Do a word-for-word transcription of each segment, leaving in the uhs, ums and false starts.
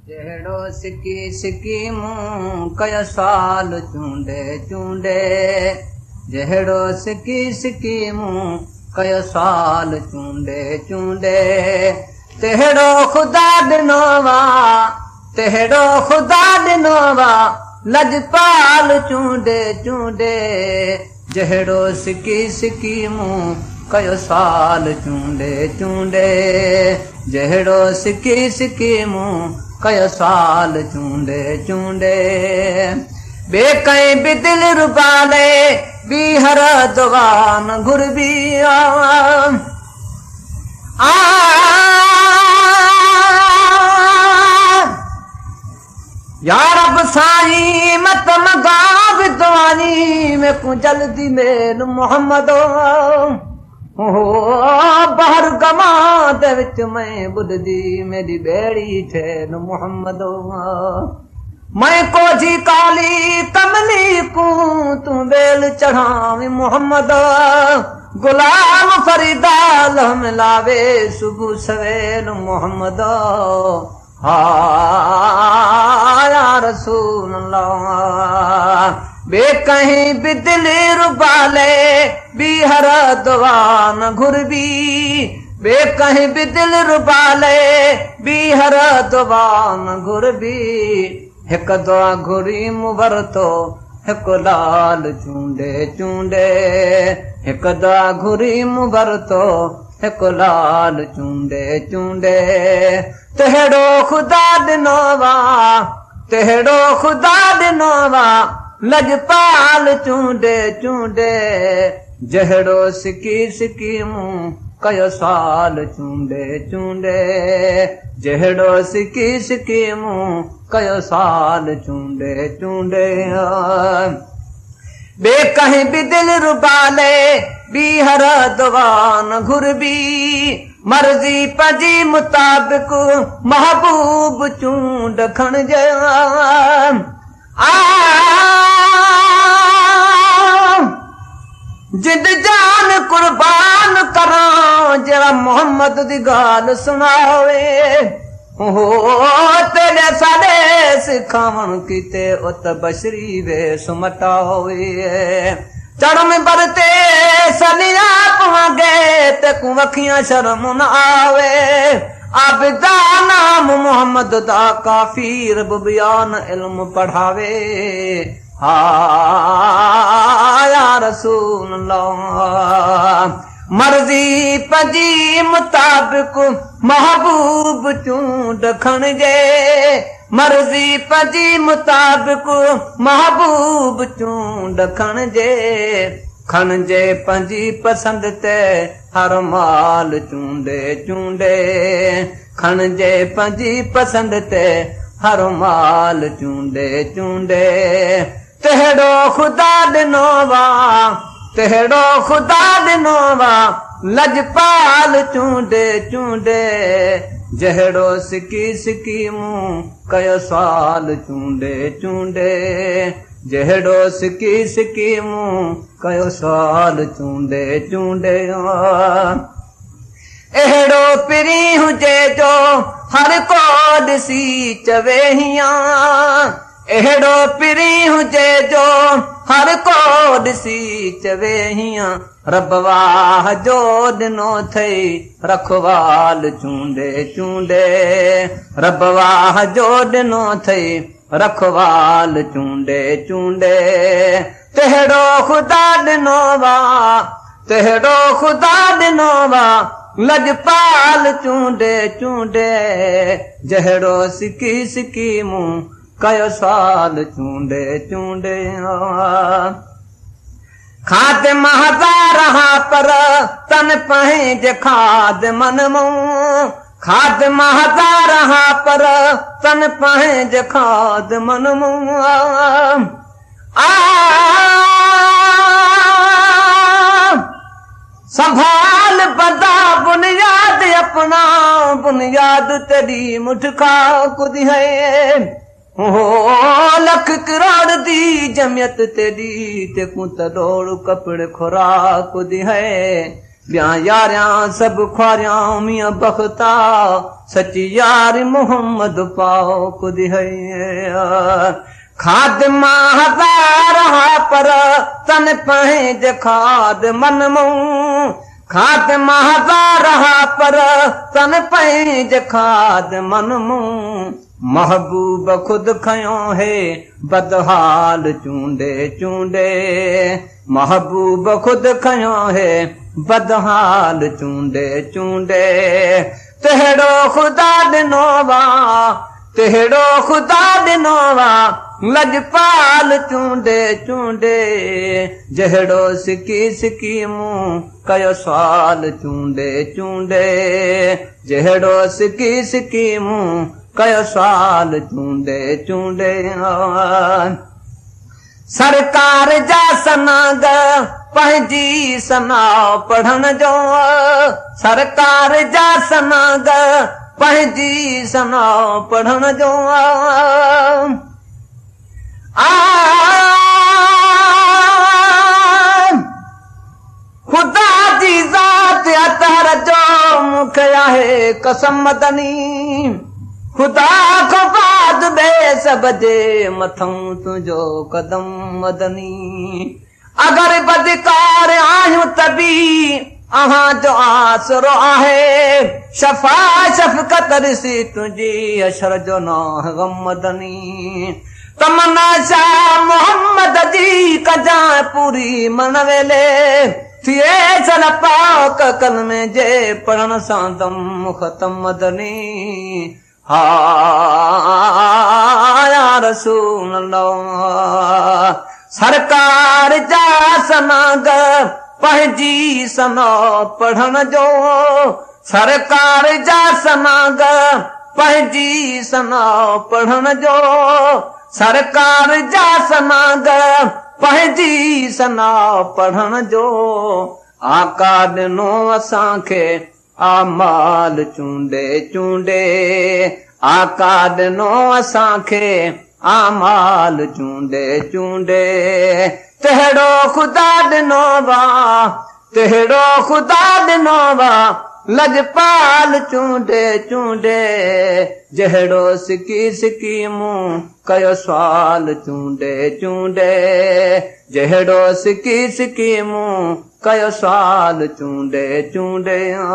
जहिड़ो सिकी सिकी मूं कयो साल चूंडे चूंडे, जहिड़ो सिकी सिकी मूं कयो साल चूंडे चूंडे, तहिड़ो ख़ुदा ॾिनो वा तहिड़ो ख़ुदा ॾिनो वा लजपाल चूंडे चूंडे, जहिड़ो सिकी सिकी मूं कयो साल चूंडे चूंडे, जहिड़ो सिकी सिकी मूं कयो साल चूंडे चूंडे, बे कहीं बि दिल रुबाले बी हर दुआन घुरबी आ या रब साईं मत मगा विद्वानी में को जल्दी मेल मोहम्मद हो बाहर गमा दे विच में बुधदी मेरी बेड़ी ठेन मोहम्मद मैं को जी काली कमली को तू बेल चढ़ावी मोहम्मद, गुलाम फरीदा लहम लावे सुबह सवेल मोहम्मद, हा या रसूल अल्लाह, बे कहीं भी दिल रुबाले बी हर दुआ न घुरबी, बे कहीं भी दिल रुबाले बी हर दुआ न घुरबी, हिक दुआ घुरी मुबरतो हिक लाल चूंडे चूंडे, हिक दुआ घुरी मुबरतो हिक लाल चूंडे चूंडे, तहिड़ो ख़ुदा ॾिनो वा तहिड़ो ख़ुदा ॾिनो वा लजपाल चूंडे चूंडे, जहिड़ो सिकी सिकी मूं कयो साल चूंडे चूंडे, जहिड़ो सिकी सिकी मूं कयो साल चूंडे चूंडे, बे कहीं भी दिल रुबाले बी हर दुआन घुरबी, मर्जी पंजी मुताबिक महबूब चूंड खणजे आ जिद जान कुर्बान करां जरा मोहम्मद दी गाल सुनावे, हो तेरे साडे सिखावण कीते उत बशरी वे सुमटावे, चढ़ में बरते सलिया पवांगे ते को वखियां शर्म न आवे, आबिदा नाम मोहम्मद दा काफी रब बयान इल्म पढ़ावे, हा या रसूल अल्लाह, मर्जी पंजी मुताबिक महबूब चूंड खणजे, मर्जी पंजी मुताबिक महबूब चूंड खणजे, खणजे पंजी पसंद ते हर माल चूंडे चूंडे, खणजे पंजी पसंद ते हर माल चूंडे चूंडे, तहिड़ो ख़ुदा ॾिनो वा तहिड़ो ख़ुदा ॾिनो वा लजपाल चूंडे चूंडे, जहिड़ो सिकी सिकी मूं कयो साल चूंडे चूंडे, जहिड़ो सिकी सिकी मूं कयो साल चूंडे चूंडे, अहिड़ो पिरी हुजे जो हर को ॾिसी चवे हियां, अहिड़ो पिरी हुजे जो हर को ॾिसी चवे हियां, रब वाह जो ॾिनो थई रखवाल चूंडे चूंडे, रब वाह जो ॾिनो थई रखवाल चूंडे चूंडे, तहिड़ो ख़ुदा ॾिनो वा तहिड़ो ख़ुदा ॾिनो वा लजपाल चूंडे चूंडे, जहिड़ो सिकी सिकी मूं कयो साल चूंडे चूंडे, खाद महज़ा रहा पर तन पंहिंजे खाद मन मूं, खाद महज़ा रहा पर तन पंहिंजे खाद मन मूं, आ संभाल बदा बुनियाद अपना बुनियाद तेरी मुठ खा कुद है, हो लख करोड़ दी जमियत तेरी ते को तरोड़ कपड़े खुराक दी है, ॿिया यारियां सभु ख्वारियां मियां बख्ता सची यार मोहम्मद पाओ कुदी है खाद मां हज़ार हा पर तन पंहिंजे खाद मन मूं खाद मां हज़ार हा पर तन पंहिंजे खाद मन मूं महबूब खुद खयो है बदहाल चूंडे चूंडे महबूब खुद खयो है बदहाल चूंडे चूंडे तेहड़ो खुदा ॾिनो वा तेहड़ो खुदा ॾिनो वा लजपाल चूंडे चूंडे जहिड़ो सिकी सिकी मूं कयो सवाल चूंडे चूंडे जहिड़ो सिकी सिकी मूं कयो सवाल चूंडे चूंडे सरकार जा सनाग पंहिंजी सना पढ़ण जो सरकार जा सनाग पंहिंजी सना पढ़ण जो आ खुदा जी ज़ात अतर जो मूंखे आहे कसम मदनी खुदा खां बाद ॿिए सभ जे मथां तुंहिंजो कदम मदनी अगर बदकार आहियूं त बि अहां जो आसरो आहे शफा शफ़क़त ॾिसी तुंहिंजी अशर जो नाह गम मदनी तमन्ना शाह मोहम्मद जी कजां पूरी मन वेले थिए चल पाक कलमे जे पढ़ण सां दम ख़तम मदनी हा या रसूल अल्लाह सरकार जा सनाग पंहिंजी सना पढ़ण जो सरकार जा सनाग पंहिंजी सना पढ़ण जो सरकार जा सनाग पंहिंजी सना पढ़ण जो आका ॾिनो असांखे आमाल चूंडे चूंडे आका ॾिनो असांखे आमाल चूंडे चूंडे तेहड़ो खुदा ॾिनो वा तेहड़ो खुदा ॾिनो वा लजपाल चूंडे चूंडे जहिड़ो सिकी सिकी मूं कयो सवाल चूंडे चूंडे जहिड़ो सिकी सिकी मूं कयो सवाल चूंडे चूंडे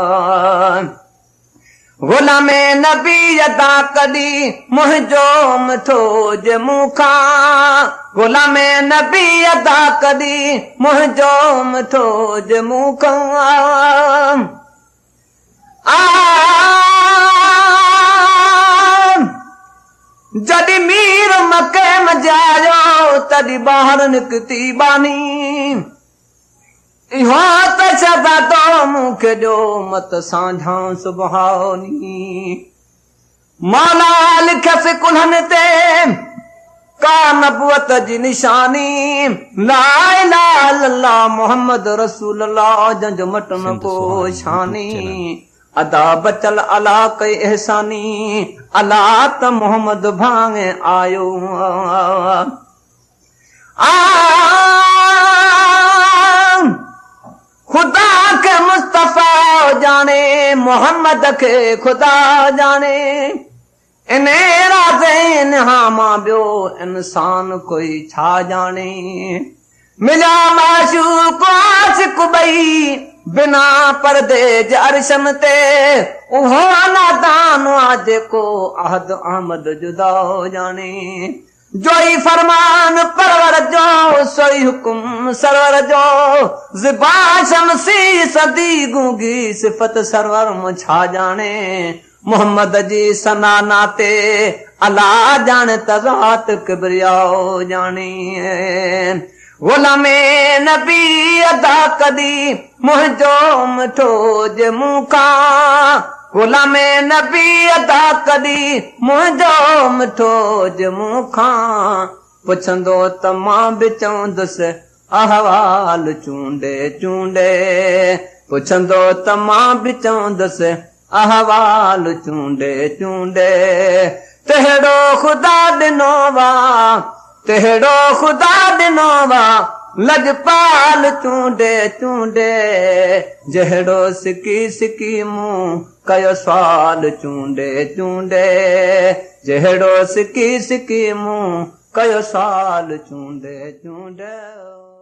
गुलामे नबी अदा कॾी मुंहिंजो मिठो जे मूंखां गुलामे नबी अदा कॾी मुंहिंजो मिठो जे मूंखां आ जॾहिं मीर मके मजायो तॾहिं ॿाहिरि निकिती बानी इहो त छॾा तो मूंखे ॾियो मत साझां सुभानी मौला लिखयसि कुल्हनि ते का नबुवत जी निशानी ला इलाहा इल्लल्लाह मोहम्मद रसूलुल्लाह जंहिंजो मटन को शानी अदा बचल अला कई एहसानी अला त मोहम्मद भाङे आयो आ खुदा के मुस्तफा जाने मोहम्मद के खुदा जाने इन राज़े निहा मां ॿियो इंसान कोई छा जाने मिलिया माशूक आशिक ॿई बिना पर्दे जे अरशन ते उहो नादान आ जेको अहद अहमद जुदा जाने जोई फरमान परवर जो सोई हुकुम सरवर जो ज़िबा शमसी सदी गूंगी सिफत सरवर मुछा जाने मोहम्मद जी सना नाते अला जाने तज़ात किबरियाओ जाने गुलामे नबी अदा कदी मुंहिंजो मिठो जे मूंखां गुलामे नबी अदा कदी मुंहिंजो मिठो जे मूंखां पुछंदो त मां बि चवंदुसि अहवाल चूंडे चूंडे पुछंदो त मां बि चवंदुसि अहवाल चूंडे चूंडे तहिड़ो खुदा ॾिनो वा तहिड़ो खुदा ॾिनो वा लजपाल चूंडे चूंडे जहिड़ो सिकी सिकी मूं कयो सवाल चूंडे चूंडे जहिड़ो सिकी सिकी मूं कयो सवाल चूंडे चूंडे